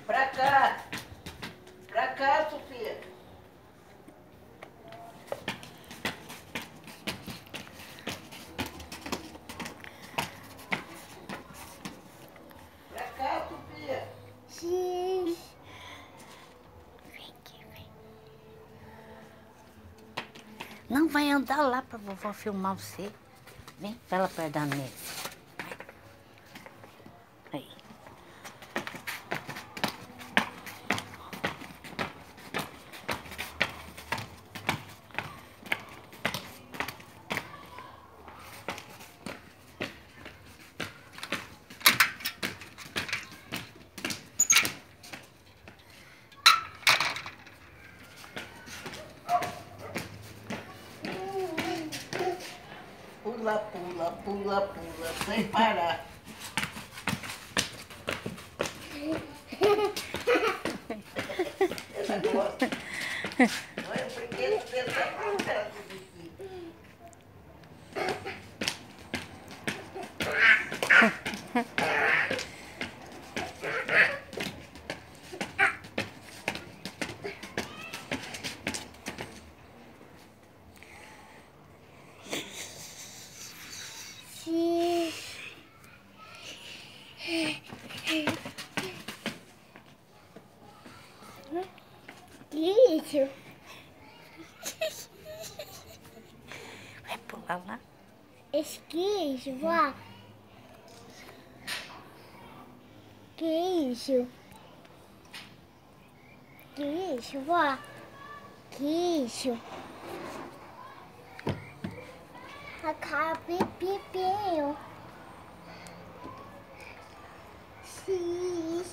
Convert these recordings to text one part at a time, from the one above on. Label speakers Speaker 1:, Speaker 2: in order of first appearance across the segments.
Speaker 1: Pra cá. Pra cá, Sofia. Pra cá, Sofia.
Speaker 2: Sim. Não, vai andar lá pra vovó filmar você. Vem, vai lá perto da mesa. Aí.
Speaker 1: Pula, pula, pula, pula, sem parar. Ela gosta. Olha o brinquedo dele, tá pronto, ela desistir.
Speaker 2: Sim. Que isso? Vai pular lá? Esquizo, vó. Que isso? Que isso, vó? Que isso? A cara pipinho. Sim.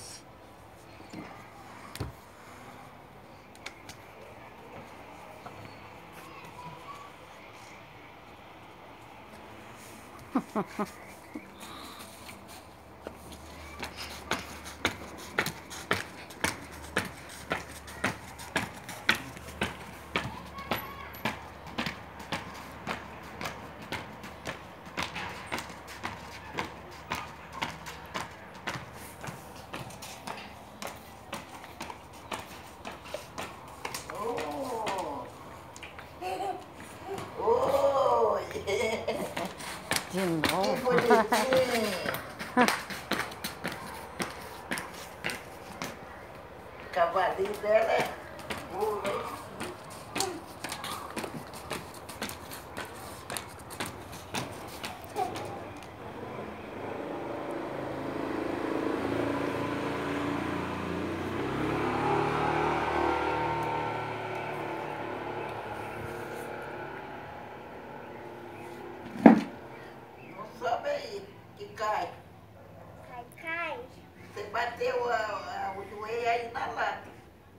Speaker 1: Oi!
Speaker 2: De
Speaker 1: Que
Speaker 2: novo.
Speaker 1: bonitinho! O cavalinho dela é burro, hein? Não sobe aí, que cai.
Speaker 2: Cai, cai.
Speaker 1: Você bateu o joelho aí na lata.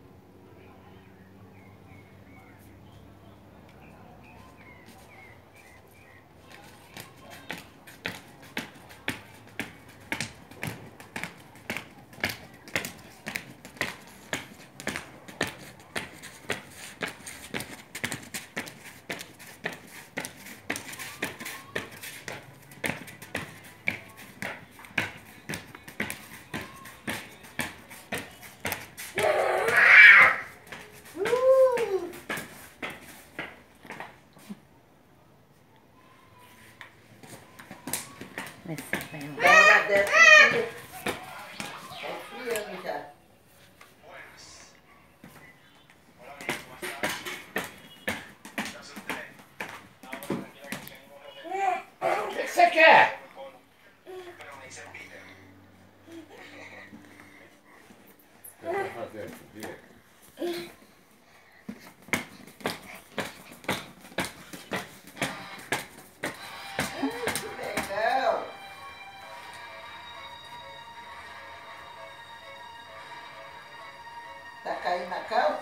Speaker 2: Esse vai lá.
Speaker 1: Da hora dessa aqui, tá esfriando já. O que você quer?
Speaker 3: O que você vai fazer, Sofia?
Speaker 1: Que legal! Tá caindo na calça?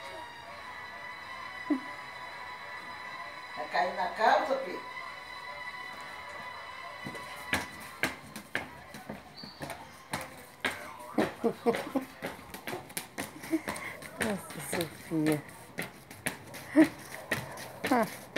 Speaker 1: Tá caindo na calça, Pi?
Speaker 2: Nossa, Sofia.